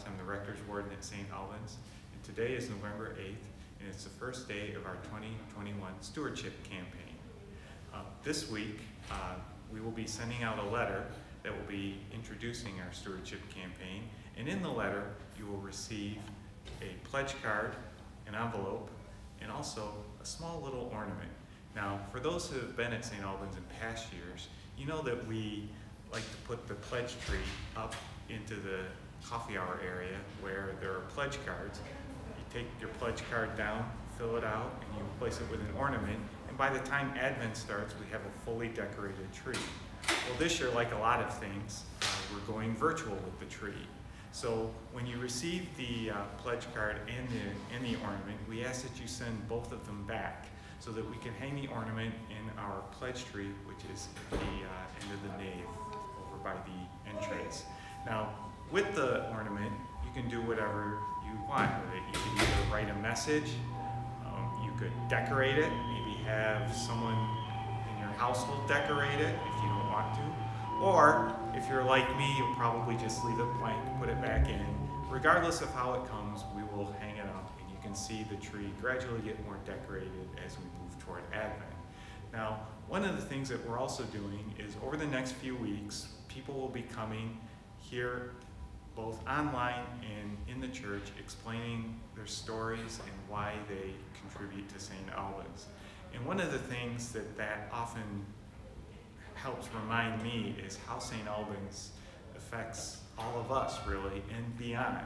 I'm the Rector's Warden at St. Albans, and today is November 8th, and it's the first day of our 2021 Stewardship Campaign. This week, we will be sending out a letter that will be introducing our Stewardship Campaign, and in the letter, you will receive a pledge card, an envelope, and also a small little ornament. Now, for those who have been at St. Albans in past years, you know that we like to put the pledge tree up into the coffee hour area where there are pledge cards. You take your pledge card down, fill it out, and you replace it with an ornament, and by the time Advent starts, we have a fully decorated tree. Well, this year, like a lot of things, we're going virtual with the tree. So when you receive the pledge card and the ornament, we ask that you send both of them back so that we can hang the ornament in our pledge tree, which is at the end of the nave over by the entrance. Now, with the ornament, you can do whatever you want with it. You can either write a message, you could decorate it, maybe have someone in your household decorate it if you don't want to, or if you're like me, you'll probably just leave it blank, put it back in. Regardless of how it comes, we will hang it up, and you can see the tree gradually get more decorated as we move toward Advent. Now, one of the things that we're also doing is over the next few weeks, people will be coming here both online and in the church explaining their stories and why they contribute to St. Albans. And one of the things that often helps remind me is how St. Albans affects all of us, really, and beyond.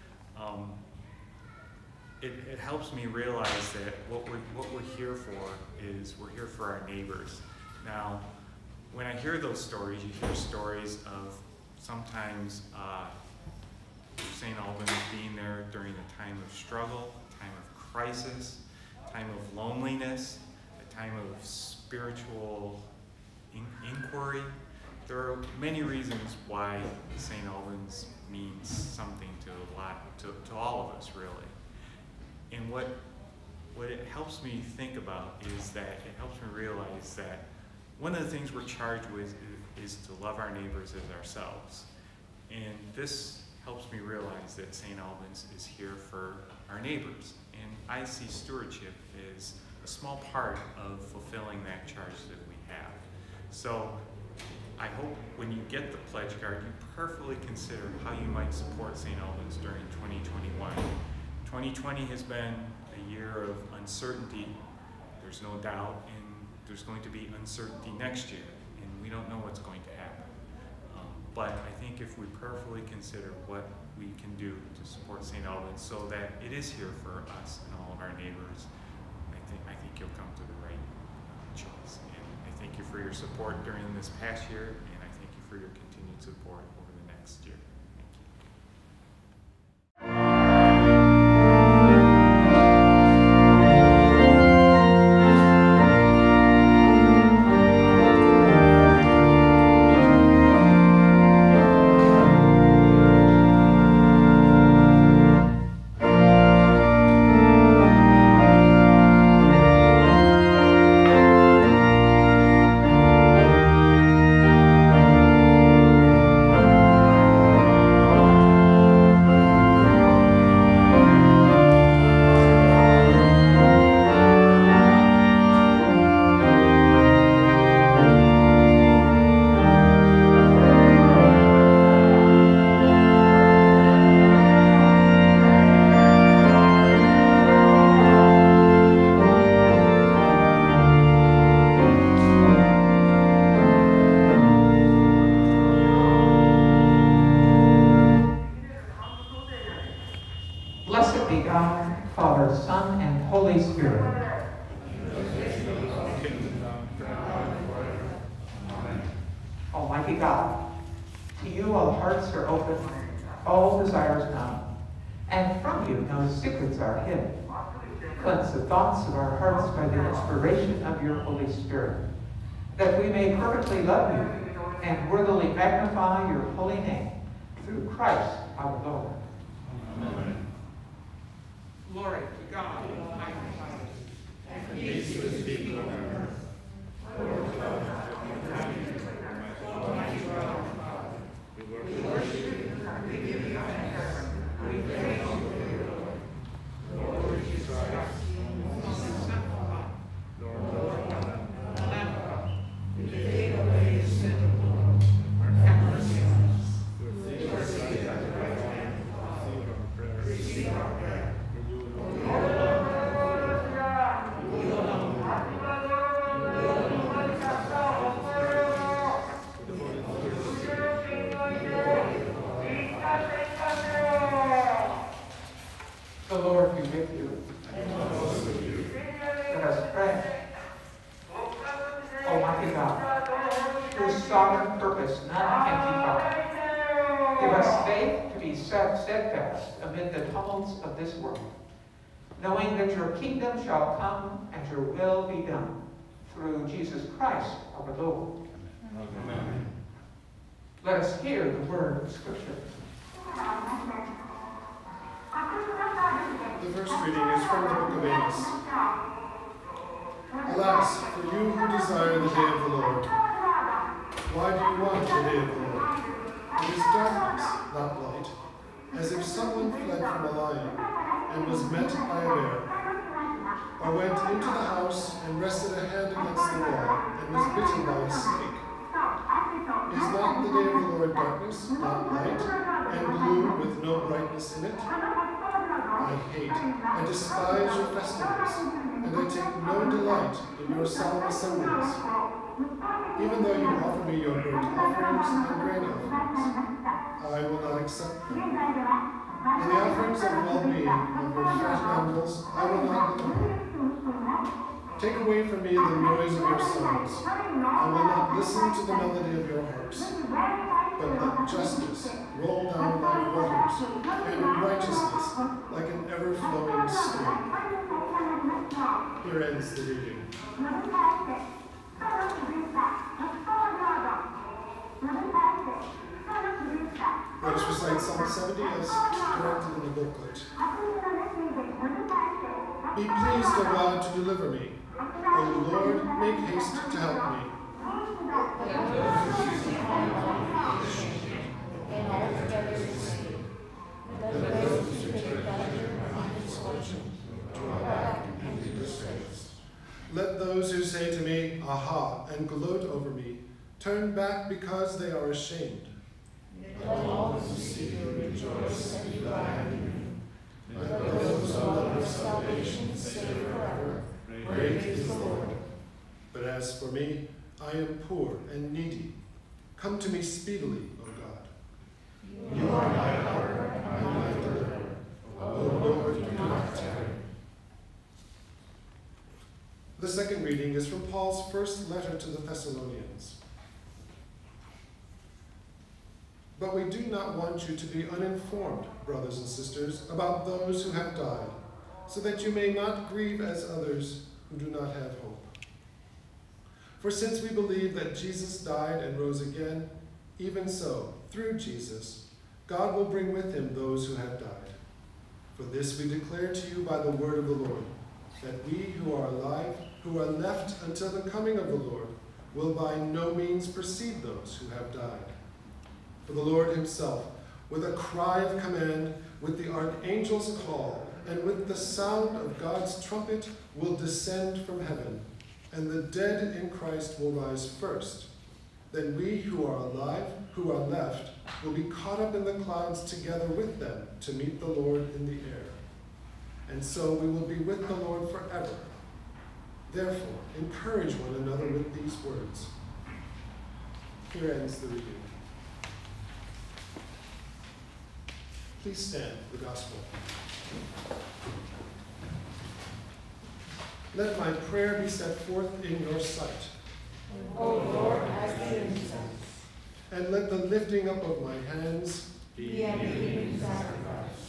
It helps me realize that what we're here for is we're here for our neighbors. Now, when I hear those stories, you hear stories of sometimes St. Albans being there during a time of struggle, a time of crisis, a time of loneliness, a time of spiritual inquiry. There are many reasons why St. Albans means something to all of us, really. And what it helps me think about is that it helps me realize that one of the things we're charged with is to love our neighbors as ourselves. And this helps me realize that St. Albans is here for our neighbors. And I see stewardship as a small part of fulfilling that charge that we have. So I hope when you get the pledge card, you prayerfully consider how you might support St. Albans during 2021. 2020 has been a year of uncertainty, there's no doubt, and there's going to be uncertainty next year, and we don't know what's going to happen. But I think if we prayerfully consider what we can do to support St. Albans so that it is here for us and all of our neighbors, I think you'll come to the right choice. And I thank you for your support during this past year, and I thank you for your continued support over the next year. Almighty God, to you all hearts are open, all desires known, and from you no secrets are hid. Cleanse the thoughts of our hearts by the inspiration of your Holy Spirit, that we may perfectly love you and worthily magnify your holy name, through Christ our Lord. Amen. Glory to God in the highest, and peace to the people of earth. Lord God, Almighty God, we worship you, we give you thanks. steadfast amid the tumults of this world, knowing that your kingdom shall come and your will be done through Jesus Christ our Lord. Amen. Let us hear the word of Scripture. The first reading is from the book of Amos. Alas, for you who desire the day of the Lord, why do you want the day of the Lord? It is darkness, not light, as if someone fled from a lion and was met by a bear, or went into the house and rested a hand against the wall and was bitten by a snake. Is not the day of the Lord darkness, not light, and gloom with no brightness in it? I hate, I despise your festivals, and I take no delight in your solemn assemblies. Even though you offer me your burnt offerings and grain offerings, I will not accept them. And the offerings of well-being of your fat animals, I will not look upon. Take away from me the noise of your songs. I will not listen to the melody of your harps. But let justice roll down like waters, and righteousness like an ever-flowing stream. Here ends the reading. Let us recite Psalm 70 as directed in the booklet. Be pleased, O God, to deliver me. O Lord, make haste to help me. Let those who say to me, aha, and gloat over me, turn back because they are ashamed. Let all who seek you rejoice and be glad in you. Let those who love your salvation say forever, great is the Lord. But as for me, I am poor and needy. Come to me speedily, O God. You are my helper and my deliverer. O Lord, do not tarry. The second reading is from Paul's first letter to the Thessalonians. But we do not want you to be uninformed, brothers and sisters, about those who have died, so that you may not grieve as others who do not have hope. For since we believe that Jesus died and rose again, even so, through Jesus, God will bring with him those who have died. For this we declare to you by the word of the Lord, that we who are alive, who are left until the coming of the Lord, will by no means precede those who have died. For the Lord himself, with a cry of command, with the archangel's call, and with the sound of God's trumpet, will descend from heaven, and the dead in Christ will rise first. Then we who are alive, who are left, will be caught up in the clouds together with them to meet the Lord in the air. And so we will be with the Lord forever. Therefore, encourage one another with these words. Here ends the reading. Please stand for the gospel. Let my prayer be set forth in your sight. O Lord, as the incense. And let the lifting up of my hands Be a living sacrifice.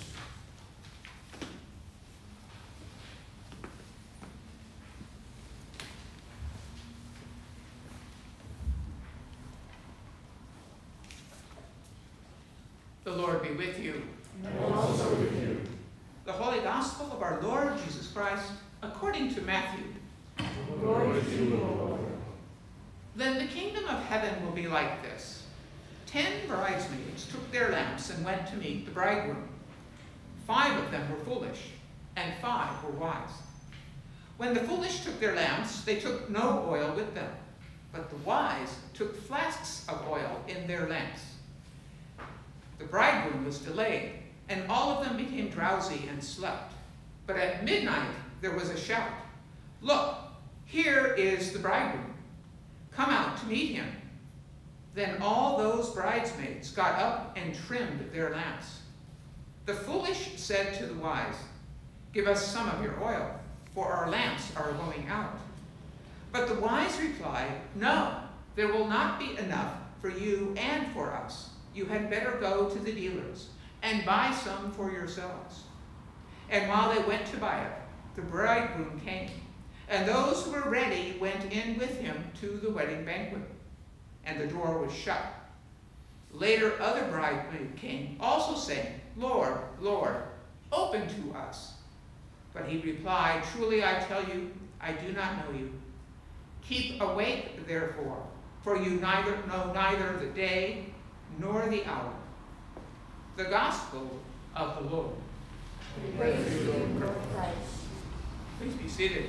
The Lord be with you. And also with you. The Holy Gospel of our Lord Jesus Christ, according to Matthew. Glory to you, O Lord. Then the kingdom of heaven will be like this. 10 bridesmaids took their lamps and went to meet the bridegroom. 5 of them were foolish, and 5 were wise. When the foolish took their lamps, they took no oil with them, but the wise took flasks of oil in their lamps. The bridegroom was delayed, and all of them became drowsy and slept. But at midnight there was a shout, "Look, here is the bridegroom. Come out to meet him." Then all those bridesmaids got up and trimmed their lamps. The foolish said to the wise, "Give us some of your oil, for our lamps are going out." But the wise replied, "No, there will not be enough for you and for us. You had better go to the dealers and buy some for yourselves." And while they went to buy it, the bridegroom came, and those who were ready went in with him to the wedding banquet, and the door was shut. Later other bridesmaids came, also saying, "Lord, Lord, open to us." But he replied, "Truly I tell you, I do not know you. Keep awake, therefore, for you know neither the day nor the hour." The Gospel of the Lord. Praise to you, Lord Christ. Please be seated.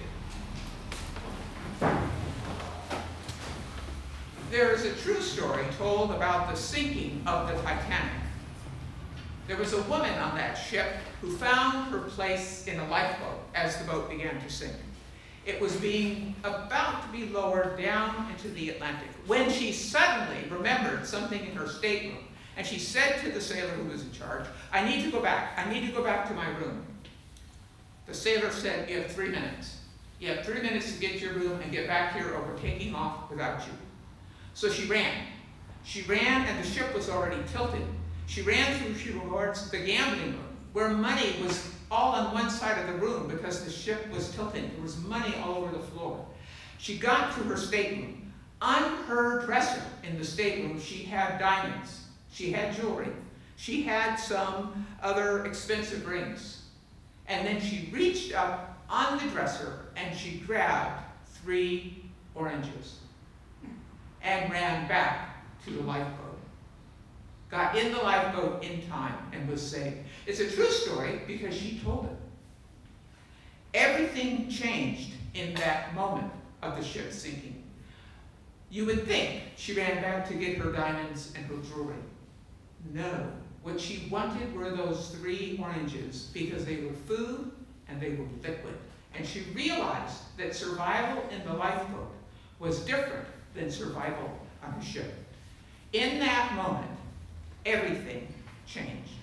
There is a true story told about the sinking of the Titanic. There was a woman on that ship who found her place in a lifeboat as the boat began to sink. It was about to be lowered down into the Atlantic when she suddenly remembered something in her stateroom. And she said to the sailor who was in charge, "I need to go back. I need to go back to my room." The sailor said, "You have 3 minutes. You have 3 minutes to get to your room and get back here, or we're taking off without you." So she ran. She ran, and the ship was already tilted. She ran towards the gambling room, where money was all on one side of the room because the ship was tilting. There was money all over the floor. She got to her stateroom. On her dresser in the stateroom, she had diamonds. She had jewelry. She had some other expensive rings. And then she reached up on the dresser and she grabbed 3 oranges and ran back to the lifeboat. Got in the lifeboat in time and was saved. It's a true story because she told it. Everything changed in that moment of the ship sinking. You would think she ran back to get her diamonds and her jewelry. No, what she wanted were those 3 oranges because they were food and they were liquid. And she realized that survival in the lifeboat was different than survival on a ship. In that moment, everything changed.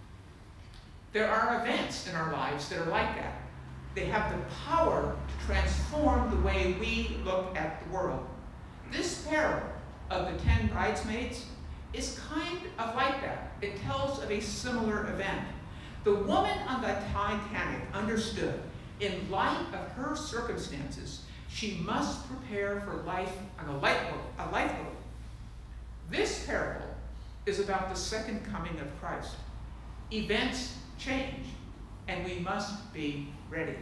There are events in our lives that are like that. They have the power to transform the way we look at the world. This parable of the 10 bridesmaids is kind of like that. It tells of a similar event. The woman on the Titanic understood, in light of her circumstances, she must prepare for life on a lifeboat. This parable is about the second coming of Christ. Events change, and we must be ready.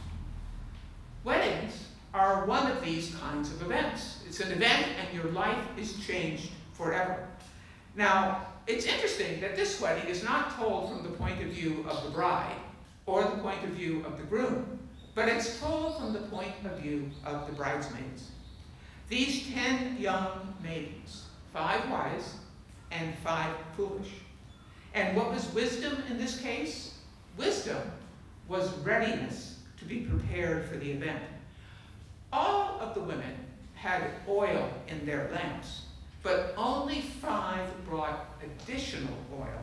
Weddings are one of these kinds of events. It's an event, and your life is changed forever. Now, it's interesting that this wedding is not told from the point of view of the bride or the point of view of the groom, but it's told from the point of view of the bridesmaids. These 10 young maidens, 5 wise and 5 foolish. And what was wisdom in this case? Wisdom was readiness to be prepared for the event. All of the women had oil in their lamps, but only 5 brought additional oil.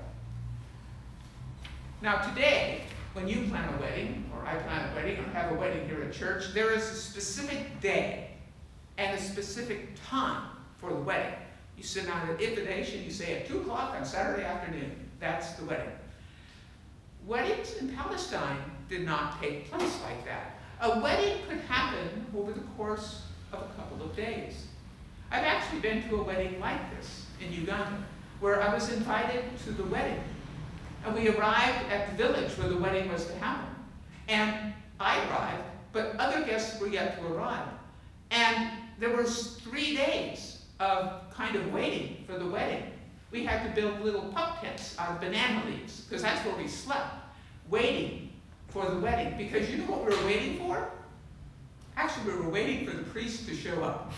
Now today, when you plan a wedding, or I plan a wedding, or have a wedding here at church, there is a specific day and a specific time for the wedding. You send out an invitation, you say at 2 o'clock on Saturday afternoon, that's the wedding. Weddings in Palestine did not take place like that. A wedding could happen over the course of a couple of days. I've actually been to a wedding like this in Uganda, where I was invited to the wedding. And we arrived at the village where the wedding was to happen. And I arrived, but other guests were yet to arrive. And there was 3 days of kind of waiting for the wedding. We had to build little pup tents out of banana leaves, because that's where we slept, waiting for the wedding. Because you know what we were waiting for? Actually, we were waiting for the priest to show up.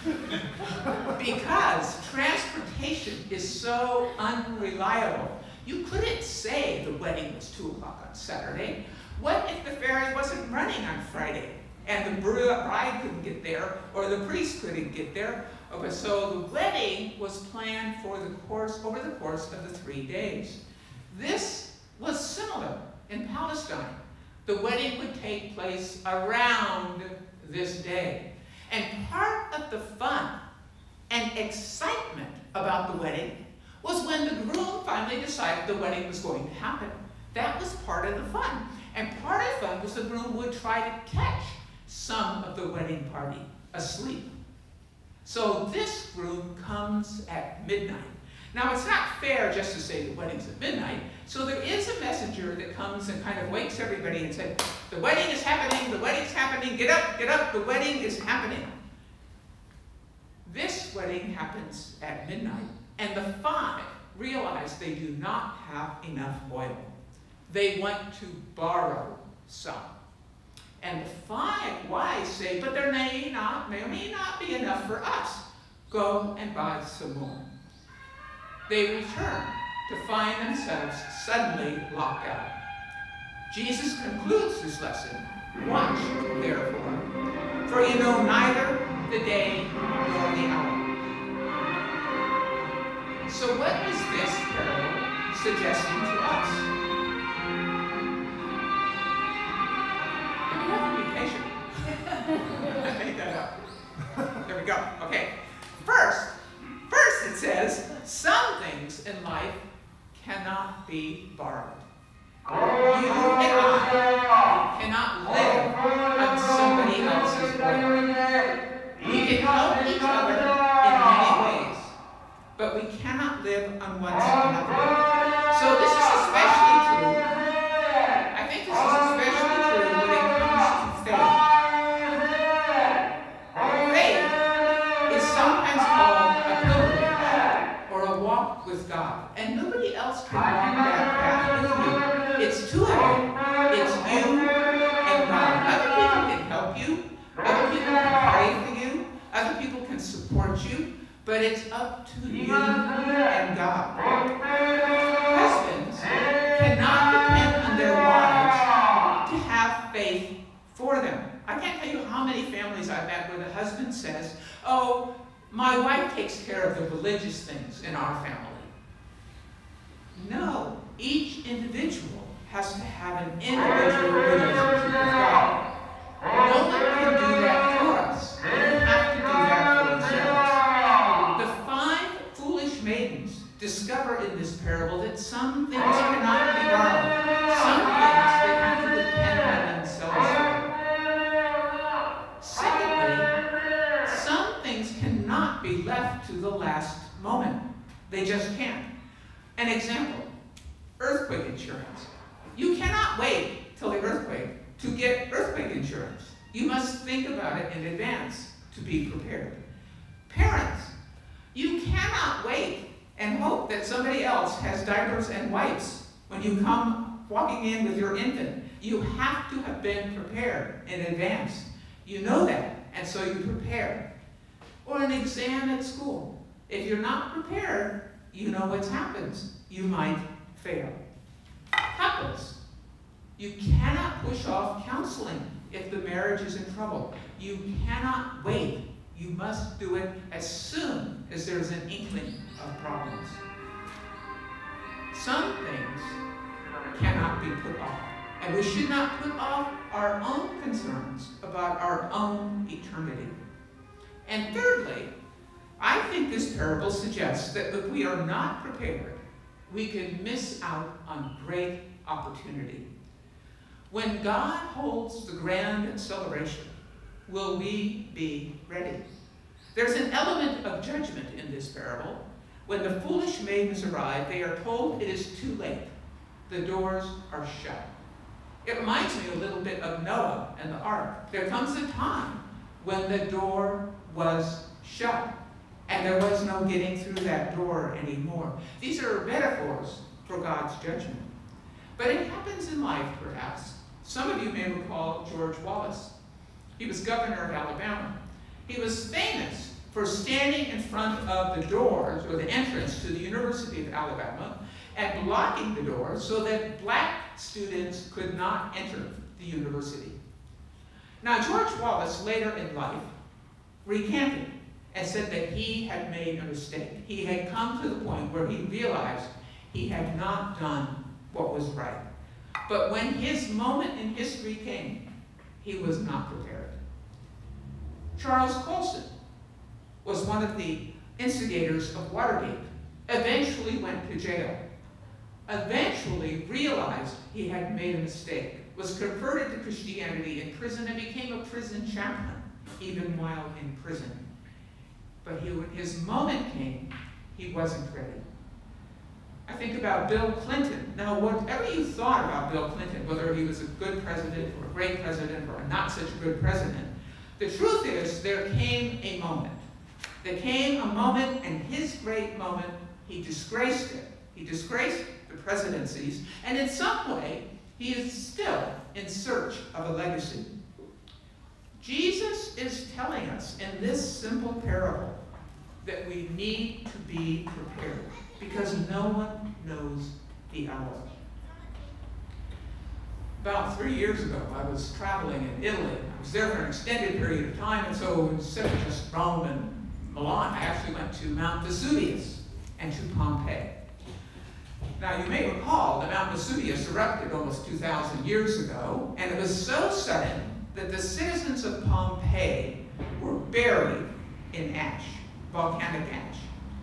Because transportation is so unreliable. You couldn't say the wedding was 2 o'clock on Saturday. What if the ferry wasn't running on Friday and the bride couldn't get there or the priest couldn't get there? So the wedding was planned over the course of the 3 days. This was similar in Palestine. The wedding would take place around this day. And part of the fun and excitement about the wedding was when the groom finally decided the wedding was going to happen. That was part of the fun. And part of the fun was the groom would try to catch some of the wedding party asleep. So this groom comes at midnight. Now, it's not fair just to say the wedding's at midnight, so there is a messenger that comes and kind of wakes everybody and says, the wedding is happening, the wedding's happening, get up, the wedding is happening. This wedding happens at midnight, and the 5 realize they do not have enough oil. They want to borrow some. And the 5 wise say, but there may not be enough for us. Go and buy some more. They return to find themselves suddenly locked out. Jesus concludes this lesson, watch, therefore, for you know neither the day nor the hour. So what is this parable suggesting to us? You have to be patient. I made that up. There we go. Okay. First it says, some things in life cannot be borrowed. You and I cannot live on somebody else's oil. We can help each other in many ways, but we cannot live on one another. So this is especially true. I think this is especially true when it comes to faith. Faith is sometimes called a pilgrimage or a walk with God, and nobody else can walk that path with you. It's two of you. It's you and God. Other people can help you. Other people can pray for you. Other people can support you. But it's up to you and God. Husbands cannot depend on their wives to have faith for them. I can't tell you how many families I've met where the husband says, oh, my wife takes care of the religious things in our family. No, each individual has to have an individual relationship with God. No one can do that for us. We have to do that for ourselves. The 5 foolish maidens discover in this parable that some things cannot be borrowed. Some things they have to depend on themselves for. Secondly, some things cannot be left to the last moment. They just can't. An example, earthquake insurance. You cannot wait till the earthquake to get earthquake insurance. You must think about it in advance to be prepared. Parents, you cannot wait and hope that somebody else has diapers and wipes when you come walking in with your infant. You have to have been prepared in advance. You know that, and so you prepare. Or an exam at school. If you're not prepared, you know what happens. You might fail. Couples, you cannot push off counseling if the marriage is in trouble. You cannot wait. You must do it as soon as there's an inkling of problems. Some things cannot be put off, and we should not put off our own concerns about our own eternity. And thirdly, I think this parable suggests that if we are not prepared, we could miss out on great opportunity. When God holds the grand celebration, will we be ready? There's an element of judgment in this parable. When the foolish maidens arrive, they are told it is too late. The doors are shut. It reminds me a little bit of Noah and the ark. There comes a time when the door was shut, and there was no getting through that door anymore. These are metaphors for God's judgment. But it happens in life, perhaps. Some of you may recall George Wallace. He was governor of Alabama. He was famous for standing in front of the doors, or the entrance to the University of Alabama, and blocking the doors so that black students could not enter the university. Now, George Wallace, later in life, recanted and said that he had made a mistake. He had come to the point where he realized he had not done what was right. But when his moment in history came, he was not prepared. Charles Colson was one of the instigators of Watergate. eventually went to jail, eventually realized he had made a mistake, was converted to Christianity in prison, and became a prison chaplain, even while in prison. But when his moment came, he wasn't ready. I think about Bill Clinton. Now, whatever you thought about Bill Clinton, whether he was a good president or a great president or a not such a good president, the truth is there came a moment. There came a moment, and his great moment, he disgraced it. He disgraced the presidencies, and in some way, he is still in search of a legacy. Jesus is telling us in this simple parable that we need to be prepared, because no one knows the hour. About 3 years ago, I was traveling in Italy. I was there for an extended period of time, and so instead of just Rome and Milan, I actually went to Mount Vesuvius and to Pompeii. Now, you may recall that Mount Vesuvius erupted almost 2,000 years ago, and it was so sudden that the citizens of Pompeii were buried in ash, volcanic ash.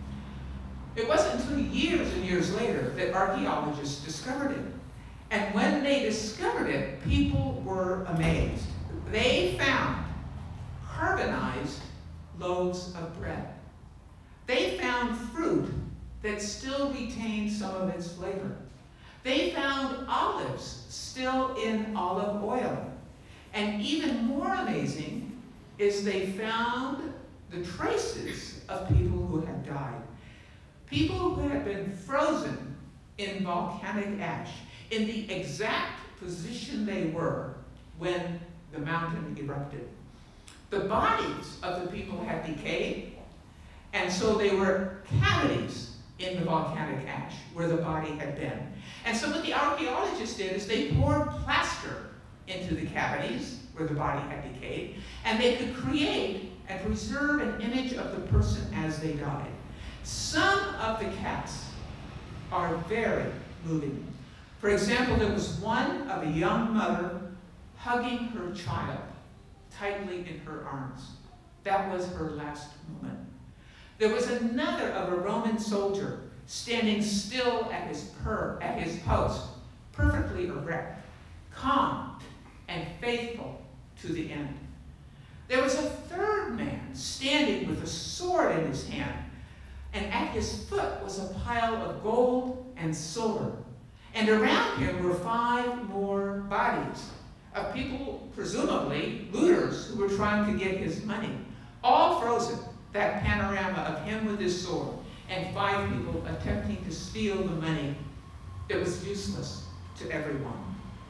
It wasn't until years and years later that archaeologists discovered it. And when they discovered it, people were amazed. They found carbonized loaves of bread. They found fruit that still retained some of its flavor. They found olives still in olive oil. And even more amazing is they found the traces of people who had died. People who had been frozen in volcanic ash, in the exact position they were when the mountain erupted. The bodies of the people had decayed, and so they were cavities in the volcanic ash where the body had been. And so what the archaeologists did is they poured plaster into the cavities where the body had decayed, and they could create and preserve an image of the person as they died. Some of the casts are very moving. For example, there was one of a young mother hugging her child tightly in her arms. That was her last moment. There was another of a Roman soldier standing still at his post, perfectly erect, calm, and faithful to the end. There was a third man standing with a sword in his hand, and at his foot was a pile of gold and silver. And around him were 5 more bodies of people, presumably looters, who were trying to get his money, all frozen. That panorama of him with his sword and 5 people attempting to steal the money that was useless to everyone.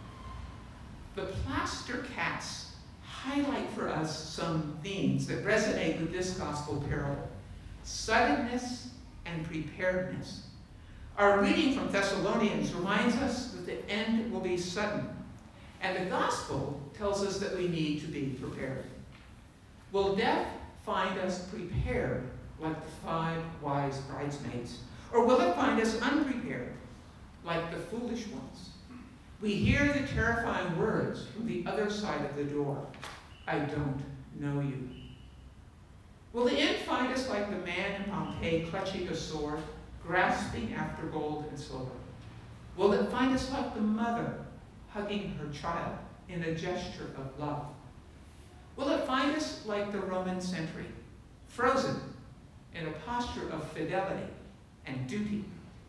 The plaster casts highlight for us some themes that resonate with this gospel parable: suddenness and preparedness. Our reading from Thessalonians reminds us that the end will be sudden, and the gospel tells us that we need to be prepared. Will death find us prepared like the 5 wise bridesmaids, or will it find us unprepared like the foolish ones? We hear the terrifying words from the other side of the door: I don't know you. Will the end find us like the man in Pompeii clutching a sword, grasping after gold and silver? Will it find us like the mother hugging her child in a gesture of love? Will it find us like the Roman sentry, frozen in a posture of fidelity and duty?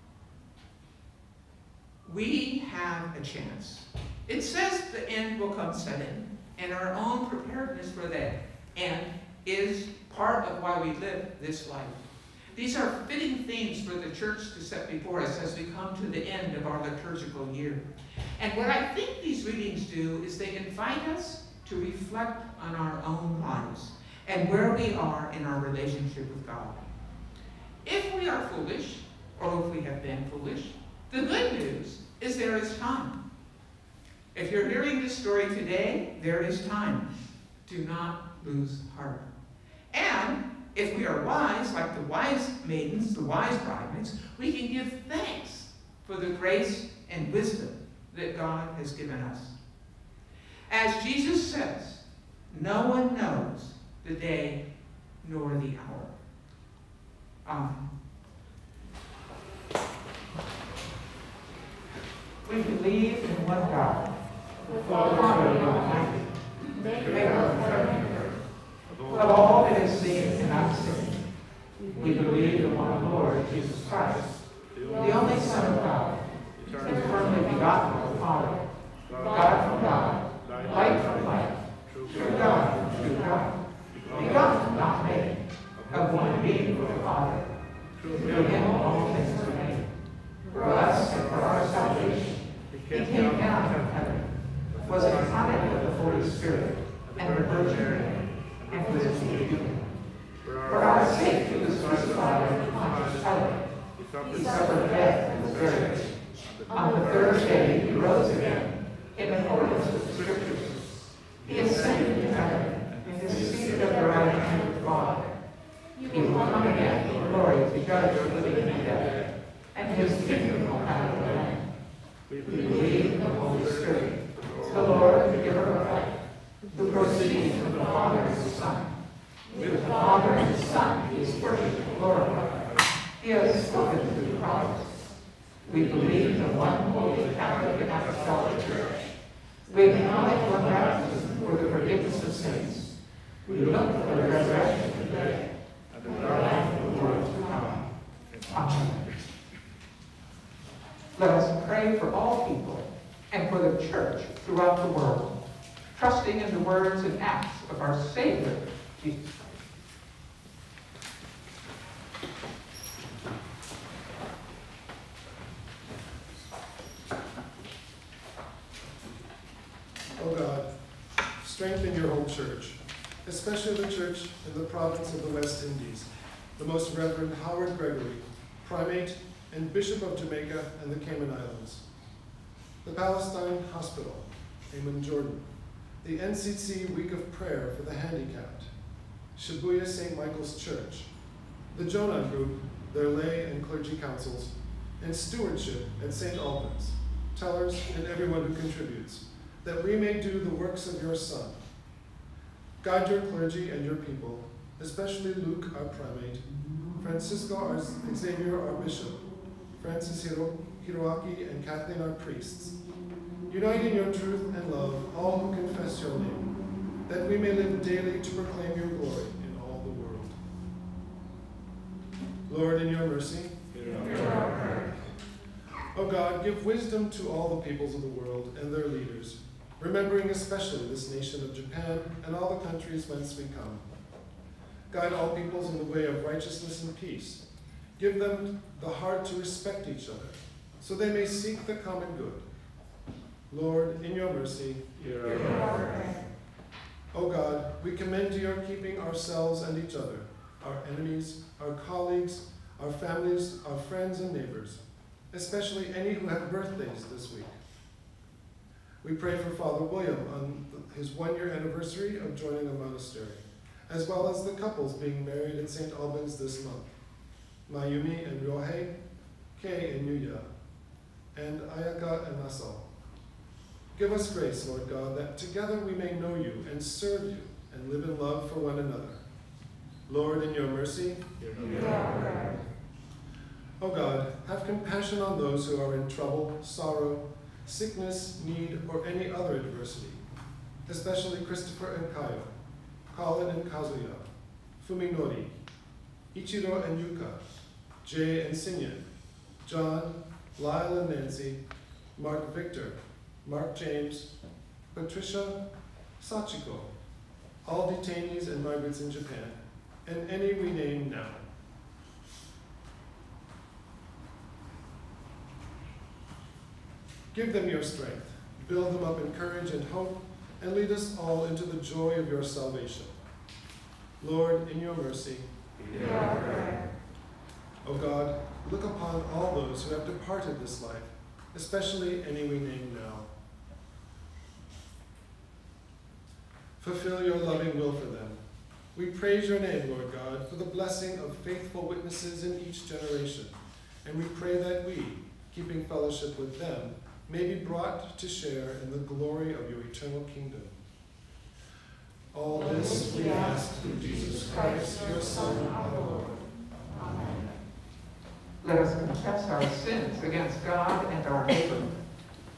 We have a chance. It says the end will come sudden, and our own preparedness for that end is part of why we live this life. These are fitting themes for the church to set before us as we come to the end of our liturgical year. And what I think these readings do is they invite us to reflect on our own lives and where we are in our relationship with God. If we are foolish, or if we have been foolish, the good news is there is time. If you're hearing this story today, there is time. Do not lose heart. And if we are wise, like the wise maidens, the wise bridesmaids, we can give thanks for the grace and wisdom that God has given us. As Jesus says, no one knows the day nor the hour. Amen. We believe in one God, the Father Almighty, maker of heaven and earth, of all that is seen and not seen. We believe in one Lord, Jesus Christ, the only Son of God, eternally begotten of the Father, God from God, light from light, true God from true God, begotten, not made, of one being with the Father. Through him all things were made. For us and for our salvation, he came down from heaven, was incarnate of the Holy Spirit and the Virgin Mary, and was conceived human. For our sake he was crucified under Pontius Pilate. He suffered death and was buried. On the third day he rose again, in accordance with the Scriptures. He ascended to heaven, and is seated at the right hand of God. He will come again in glory to judge the living and the dead, and his kingdom will have no end. We believe in the Holy Spirit, the Lord, the giver of life, who proceeds from the Father and the Son. With the Father and the Son he is worshipped and glorified. He has spoken through the prophets. We believe in one holy Catholic and Apostolic Church. We acknowledge one baptism for the forgiveness of sins. We look for the resurrection of the dead and the life of the world to come. Amen. Let us pray for all people and for the Church throughout the world, trusting in the words and acts of our Savior, Jesus Christ. O God, strengthen your whole church, especially the church in the province of the West Indies, the Most Reverend Howard Gregory, Primate and Bishop of Jamaica and the Cayman Islands, the Palestine Hospital, Amman, Jordan, the NCC Week of Prayer for the Handicapped, Shibuya St. Michael's Church, the Jonah Group, their lay and clergy councils, and stewardship at St. Albans, tellers, and everyone who contributes, that we may do the works of your Son. Guide your clergy and your people, especially Luke, our primate, Francisco, our Xavier, our bishop, Francis Hiroaki, and Kathleen, our priests. Unite in your truth and love all who confess your name, that we may live daily to proclaim your glory in all the world. Lord, in your mercy, hear our prayer. O God, give wisdom to all the peoples of the world and their leaders, remembering especially this nation of Japan and all the countries whence we come. Guide all peoples in the way of righteousness and peace. Give them the heart to respect each other, so they may seek the common good. Lord, in your mercy, hear our prayer. O God, we commend to your keeping ourselves and each other, our enemies, our colleagues, our families, our friends and neighbors, especially any who have birthdays this week. We pray for Father William on his 1-year anniversary of joining a monastery, as well as the couples being married in St. Albans this month, Mayumi and Ryohei, Kei and Yuya, and Ayaka and Nasao. Give us grace, Lord God, that together we may know you and serve you and live in love for one another. Lord, in your mercy, hear our prayer. O God, have compassion on those who are in trouble, sorrow, sickness, need, or any other adversity, especially Christopher and Kayo, Colin and Kazuya, Fuminori, Ichiro and Yuka, Jay and Sinyan, John, Lyle and Nancy, Mark Victor, Mark James, Patricia, Sachiko, all detainees and migrants in Japan, and any we name now. Give them your strength, build them up in courage and hope, and lead us all into the joy of your salvation. Lord, in your mercy, hear our prayer. O God, look upon all those who have departed this life, especially any we name now. Fulfill your loving will for them. We praise your name, Lord God, for the blessing of faithful witnesses in each generation, and we pray that we, keeping fellowship with them, may be brought to share in the glory of your eternal kingdom. All this we ask through Jesus Christ, your Son, our Lord. Amen. Let us confess our sins against God and our neighbor.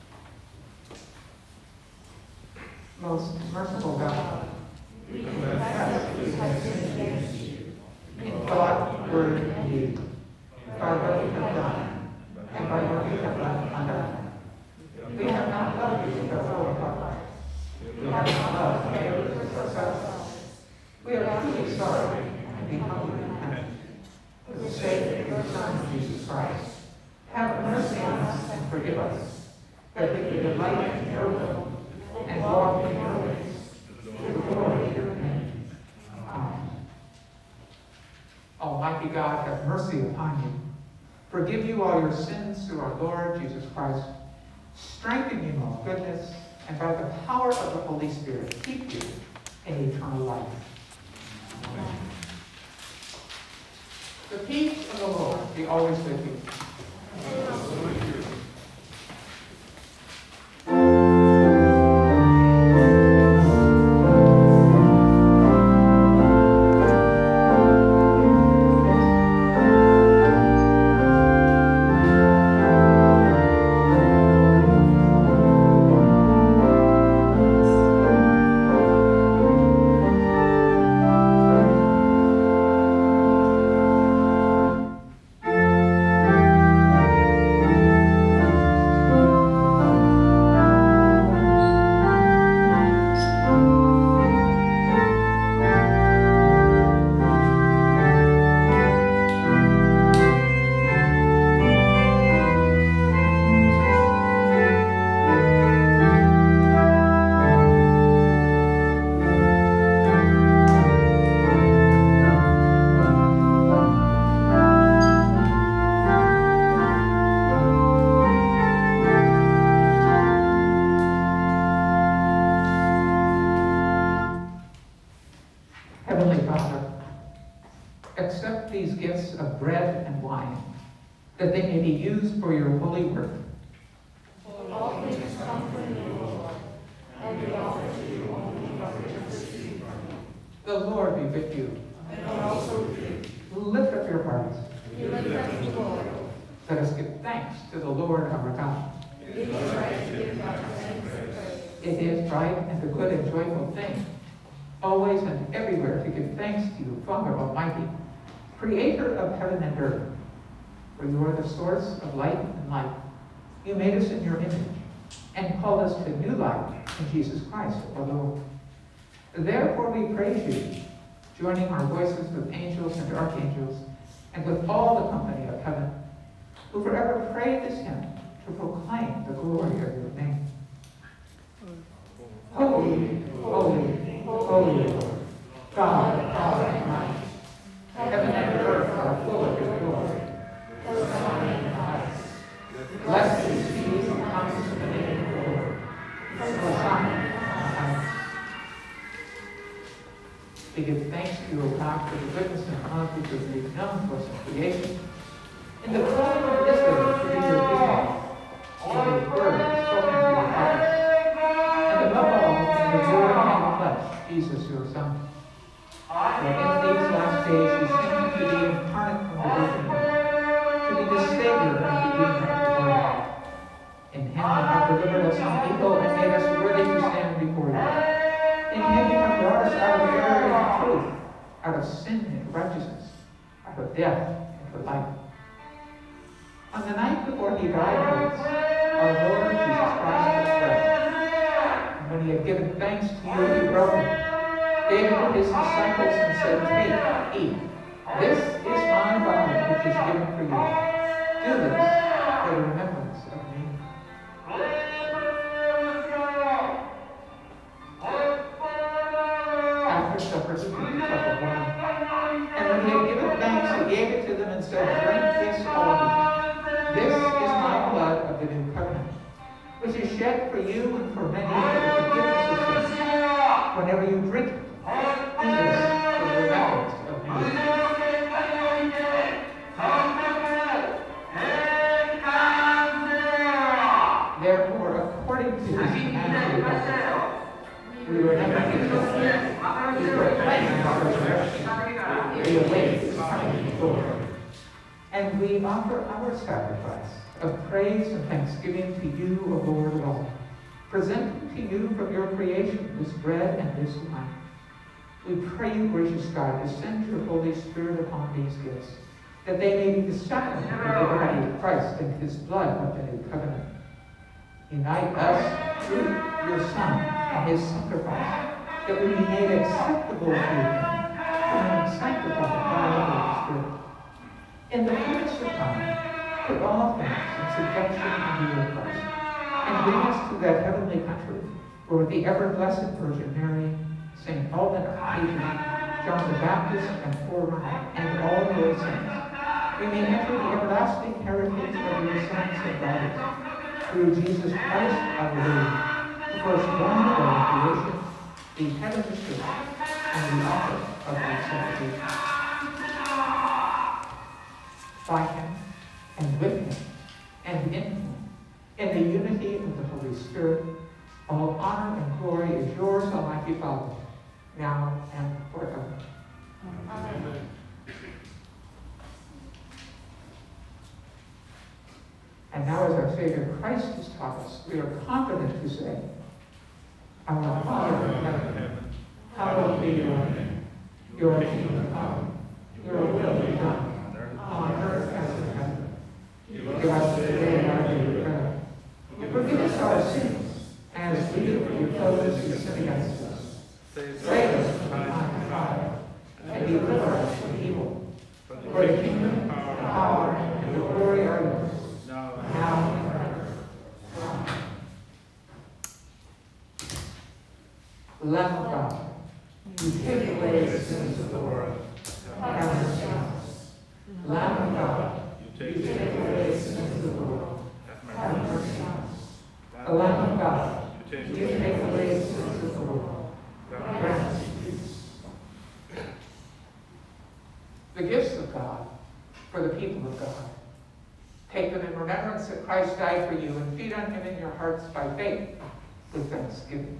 Most merciful God, we confess that we have sinned against you. in thought, word, and deed, by what we have done, and by what we have left undone. We have not loved you with our whole heart. We have not loved our neighbors as ourselves. We are truly sorry and we humbly repent. For the sake of your Son, Jesus Christ, have mercy on us and forgive us, that we may delight in your will and walk in your ways, to the glory of your name. Amen. Almighty God, have mercy upon you. Forgive you all your sins through our Lord Jesus Christ. Strengthen you in all goodness, and by the power of the Holy Spirit, keep you in eternal life. Amen. The peace of the Lord be always with you. Accept these gifts of bread and wine, that they may be used for your holy work. For all things come from you, Lord, and we offer to you only what we have received from you. The Lord be with you. And also with you. Lift up your hearts. We lift up the Lord. Let us give thanks to the Lord our God. It is right to give God thanks and praise. It is right and a good and joyful thing, always and everywhere to give thanks to you, Father Almighty, Creator of heaven and earth. For you are the source of light and life. You made us in your image and called us to new life in Jesus Christ, our Lord. Therefore we praise you, joining our voices with angels and archangels, and with all the company of heaven, who forever pray this hymn to proclaim the glory of your name. Holy, holy, holy Lord, God of power and might, heaven and earth are full of your glory. Hosanna in the highest. Blessed is he who comes in the name of the Lord. Hosanna in the highest. We give thanks to you, O God, for the goodness and love which you have made known to us in creation. In the calling of Israel to be your people, in your word spoken to your fathers, and above all, in the word made flesh, Jesus your Son. For in these last days you seem to be incarnate from the Virgin Mary, to be the Savior and Redeemer of the world. In him you have delivered us from evil and made us worthy to stand before you. In him you have brought us out of error into truth, out of sin into righteousness, out of death into life. On the night before he died for us, our Lord Jesus Christ was bread. And when he had given thanks to you, he broke it, gave it to his disciples, and said, "Take, eat. This is my body, which is given for you. Do this for the remembrance of me." After supper, he took a cup of wine. And when he had given thanks, he gave it to them and said, "Drink this, all of you. This is my blood of the new covenant, which is shed for you and for many for the forgiveness of sins. Whenever you drink it, do this for the remembrance of me." Therefore, according to his command, we remember his death, we proclaim his resurrection, we await his coming glory. And we offer our sacrifice of praise and thanksgiving to you, O Lord of all, presenting to you from your creation this bread and this wine. We pray you, gracious God, to send your Holy Spirit upon these gifts, that they may be the sacrament of the body of Christ and his blood of the new covenant. Unite us through your Son and his sacrifice, that we be made acceptable to him, and sanctified by the Holy Spirit. In the fullness of time, put all things in subjection under your Christ, and bring us to that heavenly country, where with the ever-blessed Virgin Mary, St. Alban, Archangel, John the Baptist, and Forerunner, and all your saints, we may enter the everlasting heritage of your sons and daughters, through Jesus Christ our Lord, the firstborn of our creation, the head of the church, and the author of our salvation. By him, and with him, and in him, in the unity of the Holy Spirit, all honor and glory is yours, Almighty Father, now and forever. Amen. And now, as our Savior Christ has taught us, we are confident to say, Our Father in heaven, hallowed be your name. Your kingdom come, your will be done, on earth as in heaven. Give us today our daily bread. Forgive us our sins, as we forgive those who sin against us. Save us from the time of fire, and deliver us from evil. For the kingdom, the power, and the glory are yours, now and forever. Amen. Lamb of God, you take away the sins of the world, have mercy on us. Lamb of God, you take away the sins of the world, have mercy on us. The Lamb of God, you take away the sins of the world, grant us peace. The gifts of God for the people of God. Take them in remembrance that Christ died for you, and feed on him in your hearts by faith with thanksgiving.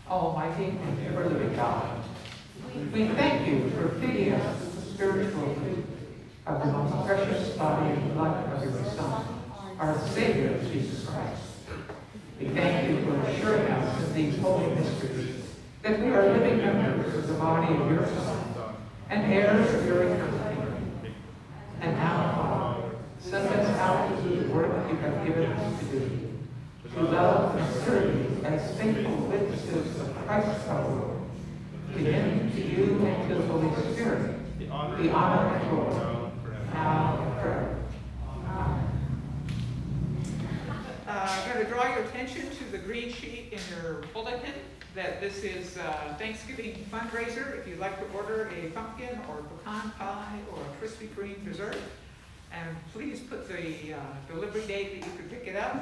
Almighty and ever-living God, we thank you for feeding us with the spiritual food of the most precious body and blood of your Son, our Savior, Jesus Christ. We thank you for assuring us in these holy mysteries that we are living members of the body of your Son and heirs of your eternal kingdom. And now, Father, send us out to do the work you have given us to do, to love and serve you as faithful witnesses of Christ our Lord. To him, to you, and to the Holy Spirit, the honor and glory, now and forever. Amen. I'm going to draw your attention to the green sheet in your bulletin that this is Thanksgiving fundraiser. If you'd like to order a pumpkin or pecan pie or a Krispy Kreme dessert, and please put the delivery date that you can pick it up.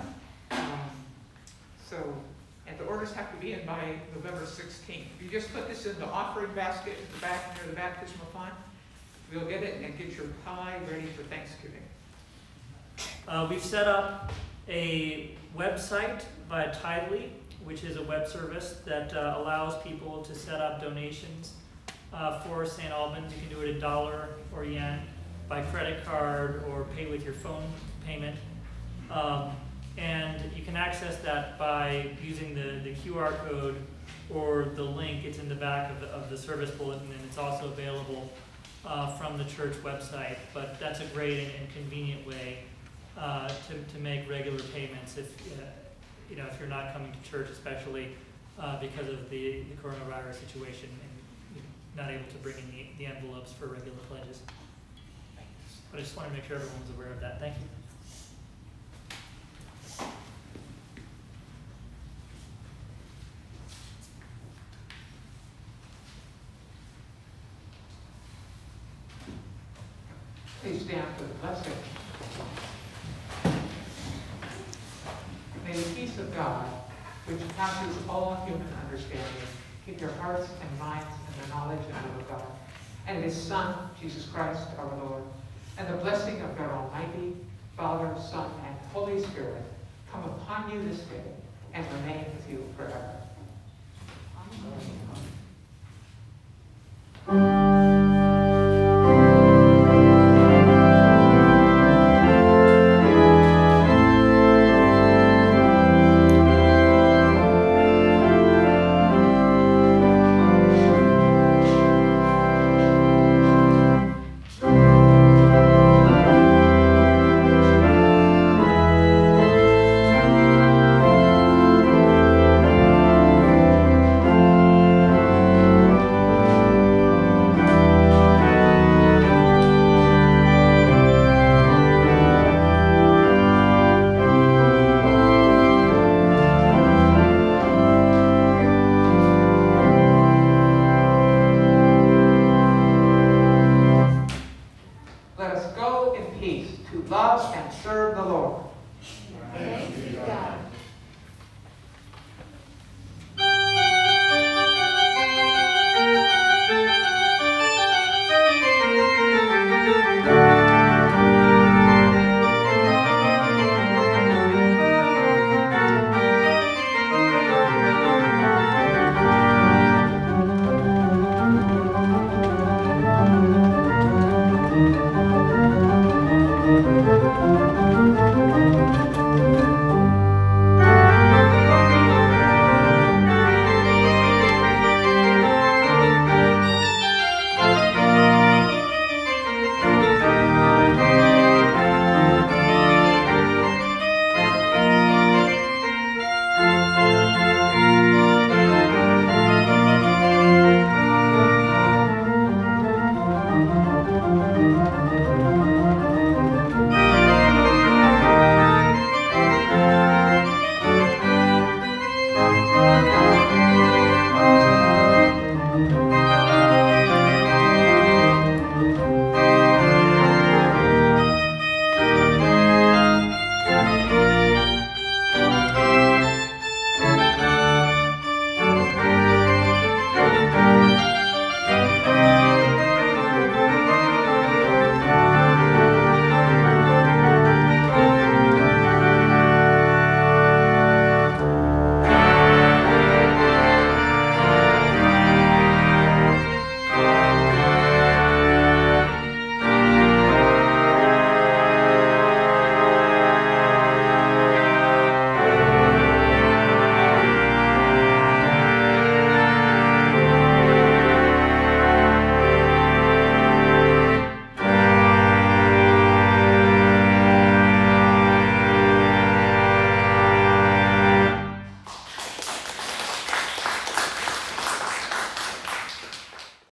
And the orders have to be in by November 16th. If you just put this in the offering basket at the back near the baptismal font, we'll get it and get your pie ready for Thanksgiving. We've set up a website via Tidely, which is a web service that allows people to set up donations for St. Albans. You can do it $1 or yen by credit card or pay with your phone payment. And you can access that by using the QR code or the link. It's in the back of the service bulletin, and it's also available from the church website. But that's a great and convenient way to make regular payments if if you're not coming to church, especially because of the coronavirus situation and you're not able to bring in the envelopes for regular pledges. But I just want to make sure everyone's aware of that. Thank you. Please stand for the blessing. May the peace of God, which passes all human understanding, keep your hearts and minds in the knowledge and love of God, and His Son, Jesus Christ, our Lord, and the blessing of God Almighty, Father, Son, and Holy Spirit come upon you this day and remain with you forever. Amen.